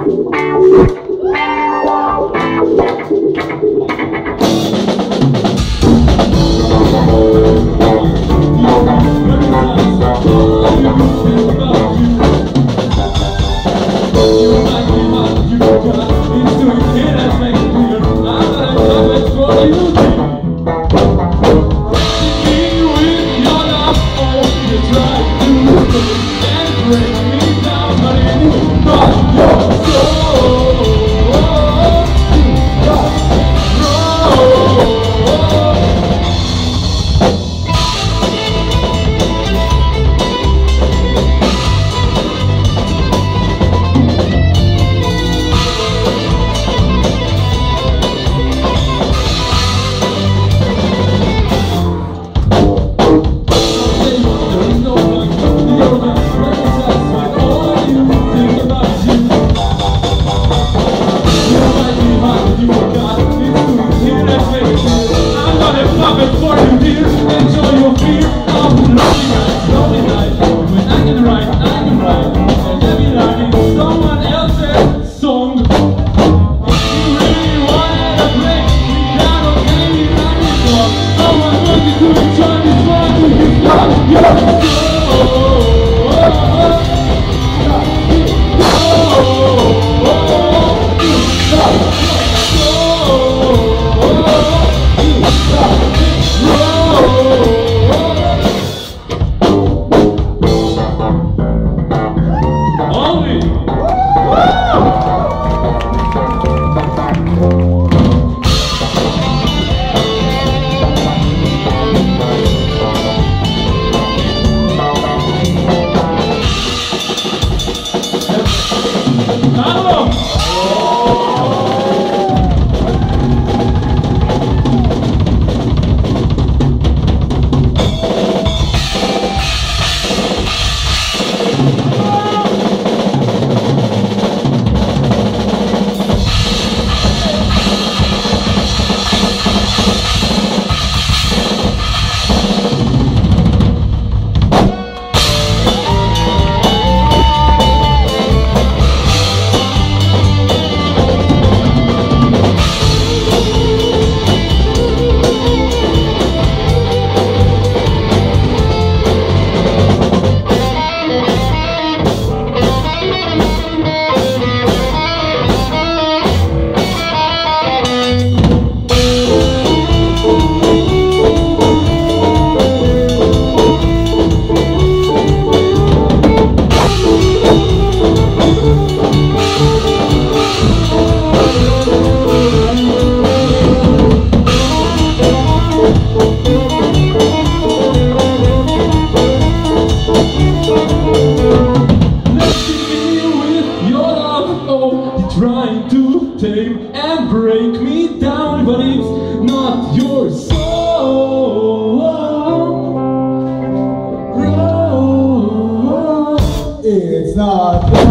It's not. You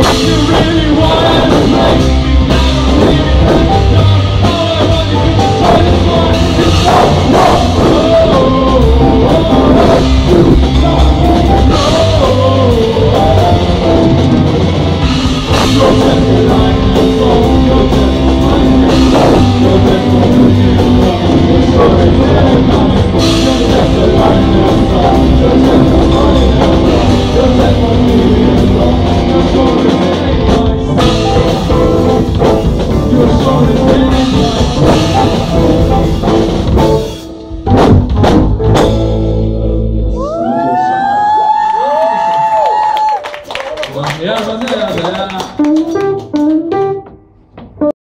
really wanted to make me down, leave it done. All I want you to try this one. You're just a line and song. You're just a line and song. You're just a you're sorry that I'm coming. You're just a line and song. You're just a line and song. You're just a you're sorry that I'm coming. You're sorry that I'm coming. Ja,